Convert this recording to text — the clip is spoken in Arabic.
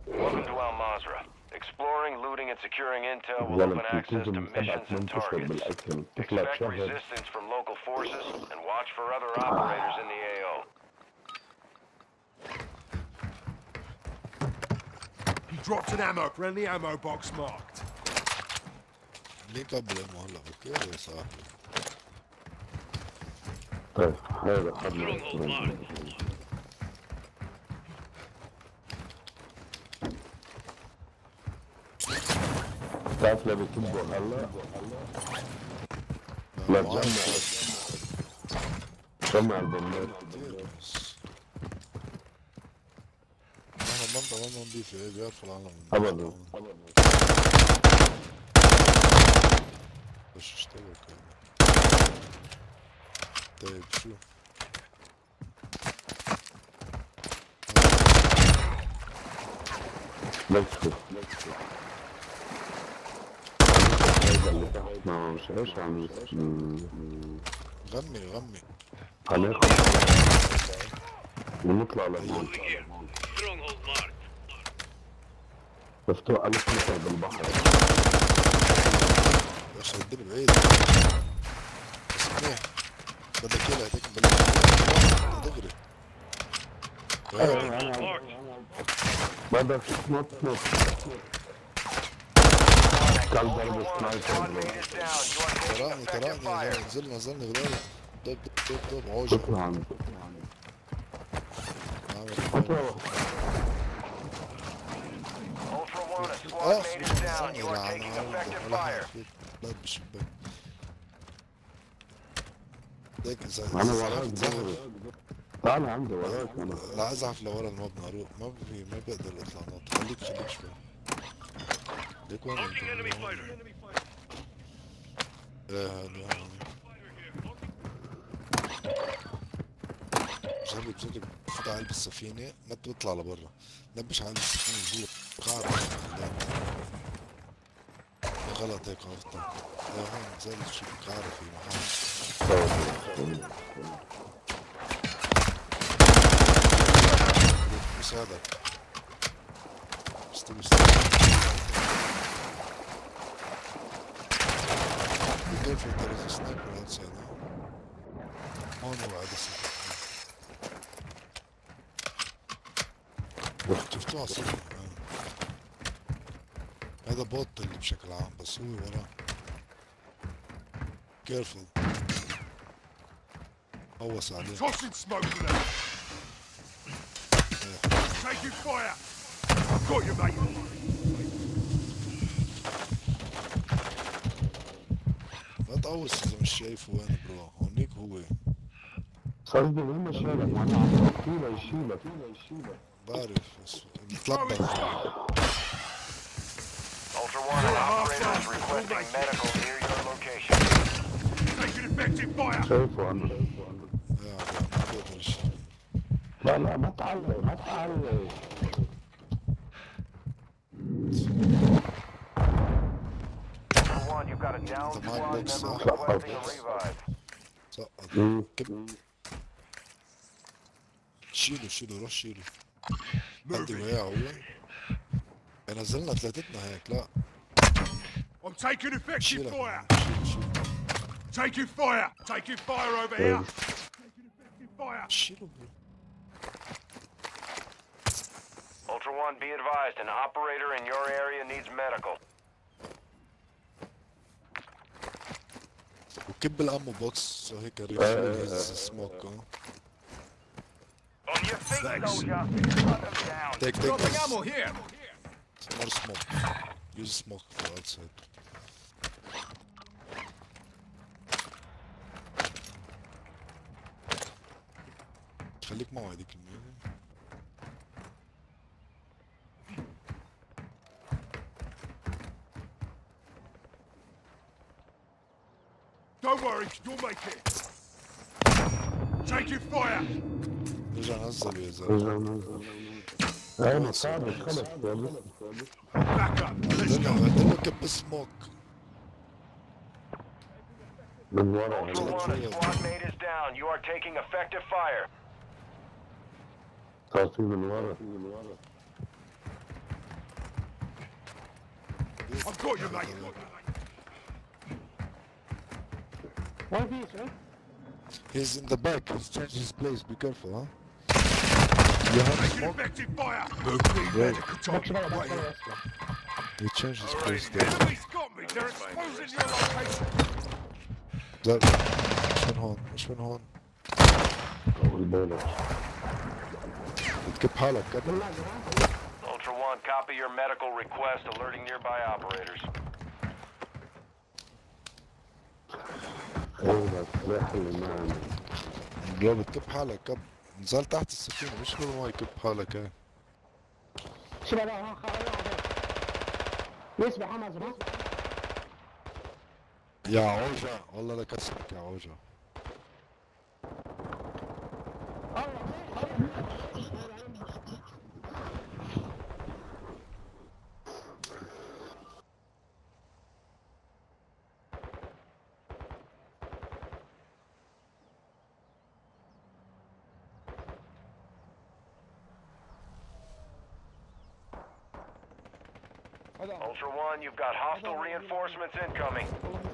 Welcome to Al Mazrah. Exploring, looting, and securing intel will open access to missions and targets. Expect resistance from local forces and watch for other operators in the AO. He dropped an friendly ammo box marked. ليه قبل المهلة بكير يا صاحبي؟ طيب هذا خدنا تعرف لو بتبقوا هلا لا جمع البنات انا منطقة ما نضيفة ايه بيعرفوا العالم ابدا بس اشتغل كده. طيب شو نكتب هذا اللي تحت ما مش ايش عم غمي هناخد ونطلع لهون مفتوح ألف متر بالبحر يا اخي الدنيا بعيد بس منيح بدك يلا هديك دغري ما بدك تنط كان ضرب سنايبر تراني نزلنا غداري طب عوجة تطلع عنه Ultra One, a squad mate is down. You are taking effective fire. لا بالشباك ديك أنا وراك دغري تعال عندي وراك أنا لا ازحف لورا المبنى اروح ما بقدر اطلع نط خليك شوي ليك وين انت؟ بجرب فوت على قلب السفينة ما تطلع لبرا نبش على قلب السفينة جوا قاعد غلط هيك غلطة يا هون نزلت شو قاعدة في محل مساعدك استوي كيف انت سنايبر هاد سنة هون وعد شفتوه على الصفر هذا بوت اللي بشكل عام بس هو وراه كيرفل هوس عليه Tossing smoke to them. Taking fire. Got you, mate. ما تقوص اذا مش شايفه وين برو هونيك هو صدق وين ما شالك وانا عم بحكي له يشيلك بعرف بس بتلبك Ultra One, an operator is requesting medical near your location. Taking effective fire. شايفه انا يا عم ما بقدرش لا ما تعلق Ultra One, you've got a down squad member requesting a revive. سقط شيله روح شيله حد وقع هو نزلنا ثلاثتنا هيك لا I'm taking effective شيلك fire. شيله Taking fire. Taking fire over here. Taking effective fire. شيله Ultra One, be advised, an operator in your area needs medical. وكب الامو بوكس هيك ريفيل سموك On your feet, soldier. Shut them down. take Dropping this ammo here. more smoke use smoke for outside خليك معه هذيك المية Don't worry, you'll make it. Taking fire. رجع نزل يا زلمه انا صعب خلص Back up. Let's go. هدول كب سموك من ورا Ultra One, a squad mate is down. You are taking effective fire. صار في من ورا I've got you, mate. Why is he, He's in the back. He's changed his place. Be careful, huh? You have Taking smoke? effective fire. Need medical time. Wait here. He changed his All place right, there. enemies got me. They're exposing your location. لا مش من هون. والبولج بتكب حالك كده. Ultra One, copy your medical request alerting nearby operators. ايوه السلاح اللي معنا لا بتكب حالك كب. نزل تحت السفينة مش قبل ما يكب حالك هاي. شباب ها يسبح حماس ها يا عوجة والله لك اسمك يا عوجة. Ultra One, you've got hostile reinforcements incoming.